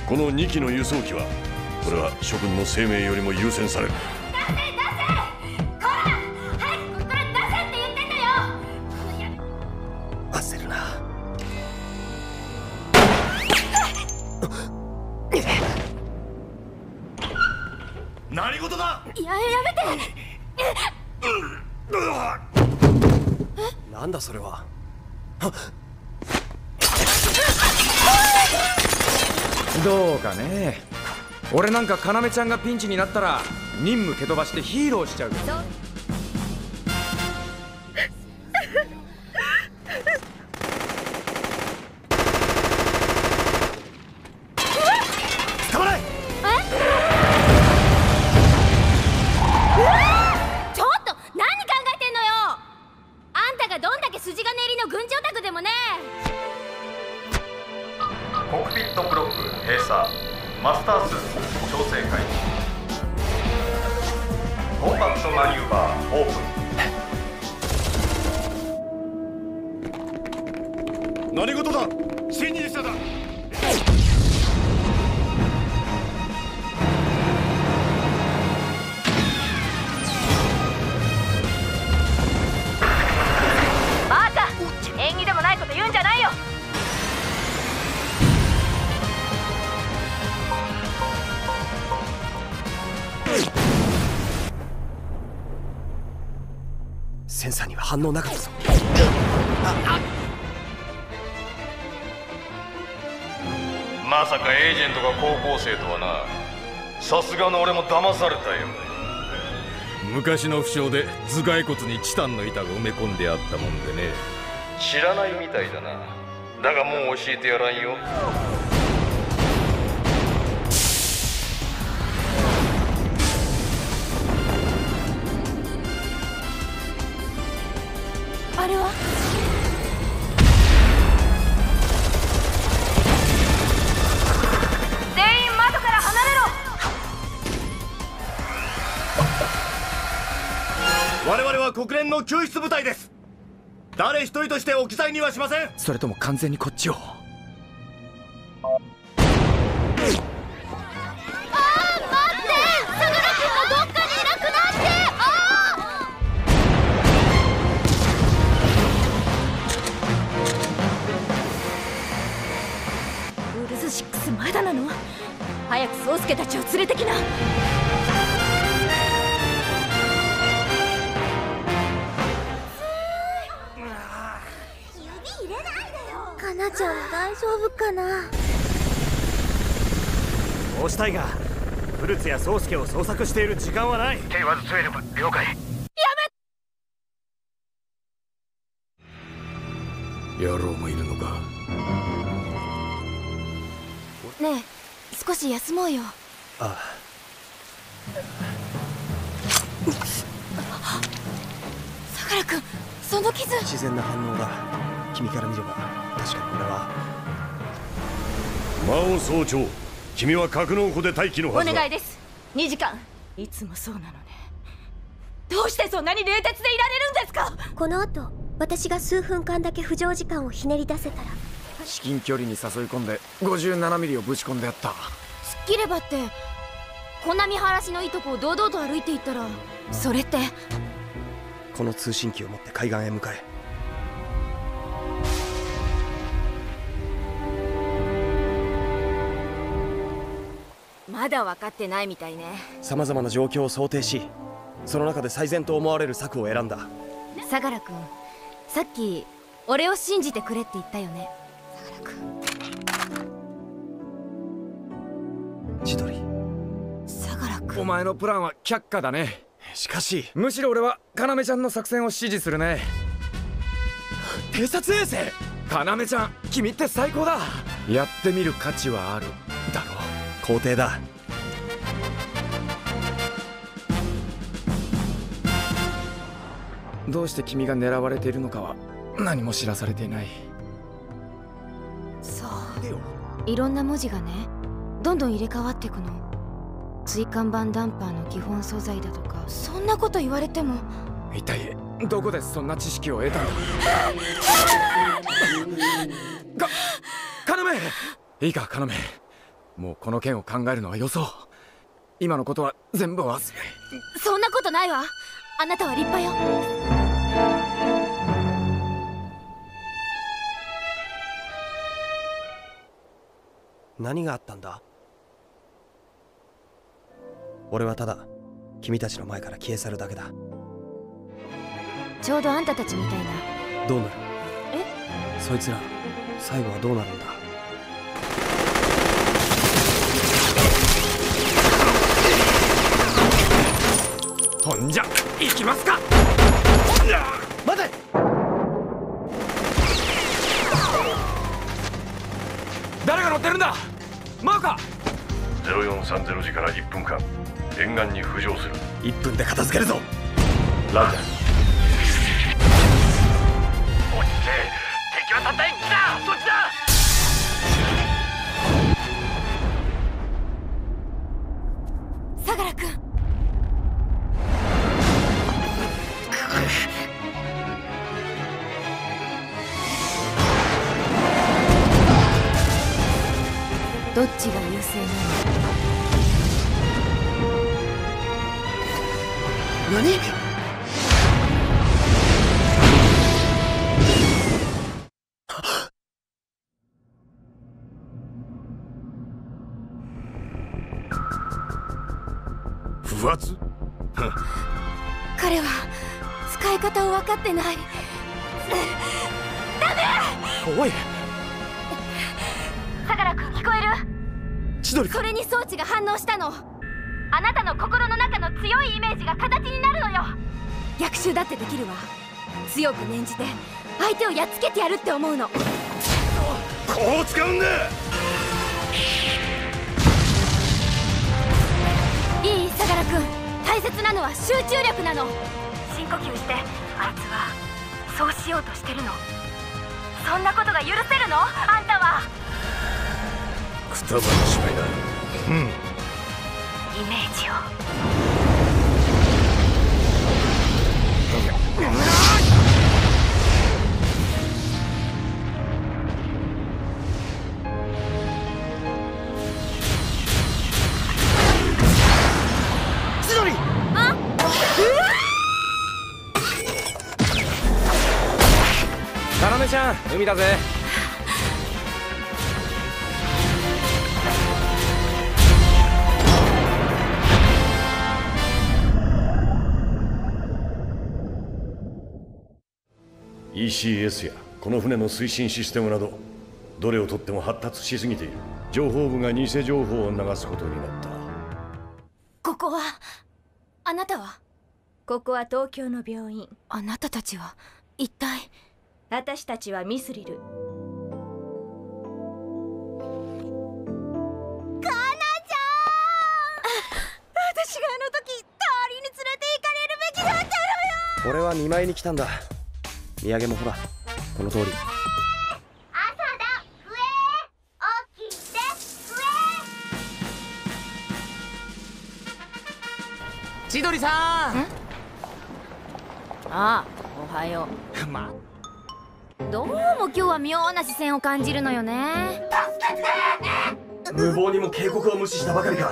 この2機の輸送機はこれは諸君の生命よりも優先される。 出せ出せ、こら早くここから出せって言ってんだよ。 焦るな。何事だ。 やめて。 なんだそれは。 どうかね。俺なんか要ちゃんがピンチになったら任務蹴飛ばしてヒーローしちゃう。 捕まれ。 ちょっと何考えてんのよ。あんたがどんだけ筋金入りの軍事オタクでもね。 コックピットブロック閉鎖。マスタースーツ調整開始。コンバクトマニューバーオープン。 何事だ。侵入者だ。 バーカ、縁起でもないこと言うんじゃないよ。 センサーには反応なかったぞ。 まさかエージェントが高校生とはな。さすがの俺も騙されたよ。 昔の負傷で頭蓋骨にチタンの板が埋め込んであったもんでね。 知らないみたいだな。だがもう教えてやらんよ。 あれは全員窓から離れろ。 我々は国連の救出部隊です。誰一人として置き去りにはしません。 それとも完全にこっちを。 まだなの？早く宗介たちを連れてきな。指入れないでよ。かなちゃん大丈夫かな。 そうしたいが、古津や宗介を捜索している時間はない。 テイワズ12了解。 野郎もいるのか。 ねえ、少し休もうよ。 あ相良君、その傷。 自然な反応だ。君から見れば確かにこれは。 魔王総長、君は格納庫で待機のはずだ。 お願いです。2時間。いつもそうなのね。どうしてそんなに冷徹でいられるんですか。 この後私が数分間だけ浮上時間をひねり出せたら。 至近距離に誘い込んで57ミリをぶち込んでやった。 すっきればってこんな見晴らしのいいとこを堂々と歩いていったら、それって。 この通信機を持って海岸へ向かえ。 まだ分かってないみたいね。 さまざまな状況を想定し、その中で最善と思われる策を選んだ。 相良君、さっき俺を信じてくれって言ったよね。 千鳥。 相良君、 お前のプランは却下だね。 しかしむしろ俺は要ちゃんの作戦を支持するね。 偵察衛星。 要ちゃん、君って最高だ。やってみる価値はあるだろう。 肯定だ。 どうして君が狙われているのかは何も知らされていない。 そう、いろんな文字がね、どんどん入れ替わっていくの。椎間板ダンパーの基本素材だとか、そんなこと言われても。 一体どこでそんな知識を得たんだ。要いいか要、 もうこの件を考えるのはよそう。今のことは全部忘れ。 そんなことないわ。あなたは立派よ。 何があったんだ？俺はただ君たちの前から消え去るだけだ。 ちょうどあんたたちみたいな。 どうなる？ え？ そいつら最後はどうなるんだ？ ほんじゃ行きますか。 待て！ 誰が乗ってるんだ？マーカ 0430時から1分間沿岸に浮上する。 1分で片付けるぞ。 ランダ落ちて、敵はたった1機だ。そっちだ。 相良君。どっちが優勢なの？ 何？ 不発？ 彼は使い方を分かってない。 おい、 相良君、聞こえる？ 千鳥。 それに装置が反応したの。あなたの心の中の強いイメージが形になるのよ。逆襲だってできるわ。強く念じて相手をやっつけてやるって思うの。 こう使うんだ。 いい？相良君、大切なのは集中力なの。深呼吸して。あいつはそうしようとしてるの。そんなことが許せるの？あんたは。 くたばる芝居だ。 イメージを。 千鳥！ あ？ カナメちゃん、海だぜ。 ECS やこの船の推進システムなどどれをとっても発達しすぎている。情報部が偽情報を流すことになった。 ここは。あなたは？ ここは東京の病院。 あなたたちは一体？ 私たちはミスリル。 私があの時代わりに連れて行かれるべきだったのよ。 俺は見舞いに来たんだ。土産もほらこの通り。 朝だ、笛起きて、笛。 千鳥さん。 ああ、おはよう。 まどうも今日は妙な視線を感じるのよね。 無謀にも警告を無視したばかりか。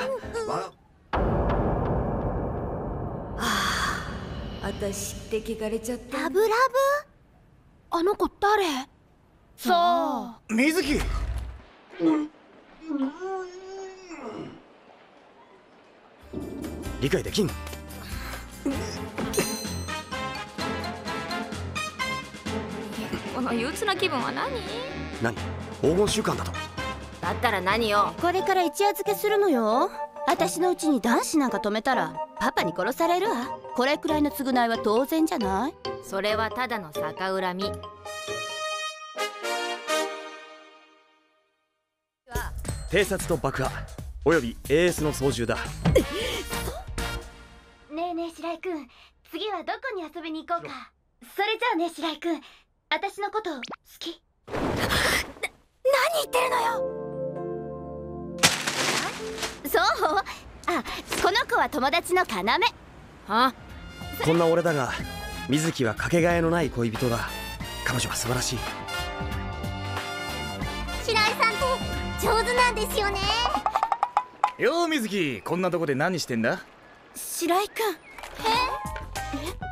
私って聞かれちゃった。 ラブラブ。 あの子誰？ さあ、 水木。理解できん。 この憂鬱な気分は何？ 黄金週間だと？ だったら何よ。 これから一夜漬けするのよ。私のうちに男子なんか止めたらパパに殺されるわ。これくらいの償いは当然じゃない？ それはただの逆恨み。 偵察と爆破および AS の操縦だ。 ねえねえ白井くん、次はどこに遊びに行こうか。それじゃあね白井くん、私のこと好き？ 何言ってるのよ。 そう、あ、この子は友達の要。 は？ こんな俺だが水木はかけがえのない恋人だ。彼女は素晴らしい。 白井さんって上手なんですよね。 よう水木、こんなとこで何してんだ？ 白井君。え？